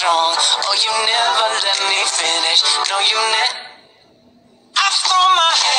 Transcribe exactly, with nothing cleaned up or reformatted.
strong. Oh, you never let me finish. No, you never. I've thrown my